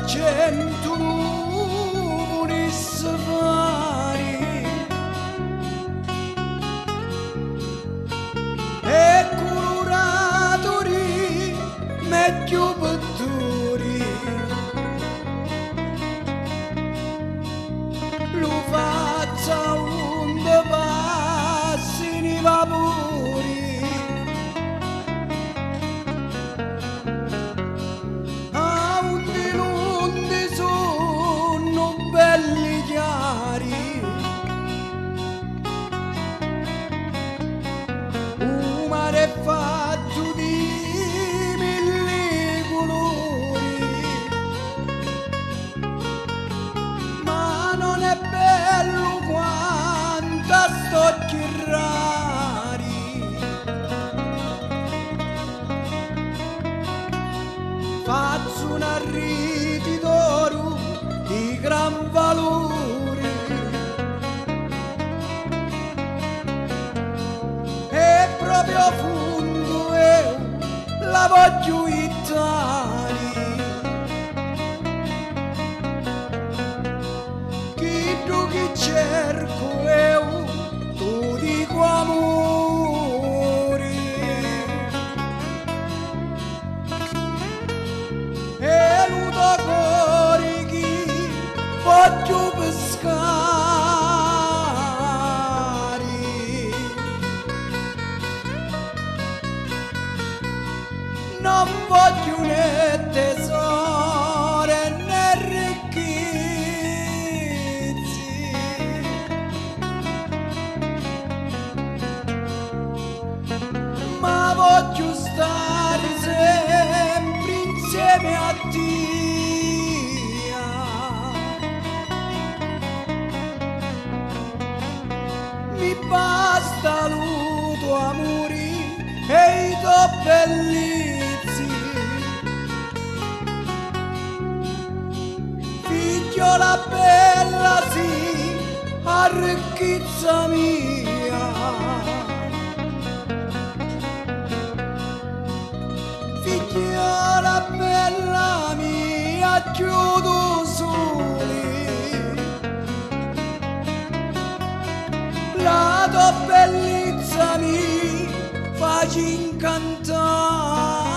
cento volesse fare e coloratori meglio pittori lo faccia onde passino i vapori a onde sono belli chiari un mare è fatto di mille colori ma non è bello quanto sto rari faccio una riti d'oro di gran valore e proprio fondo io la voglio ittare chi tu chi cerco io tu dico amore e l'uto cuore chi voglio pescare non voglio né tesore né ricchezze ma voglio stare sempre insieme a te mi basta lo tuo amore e i tuoi bellezzi figliola bella sì a ricchezza mia figliola bella mia chiudo soli la tua bellezza mi faccia incantare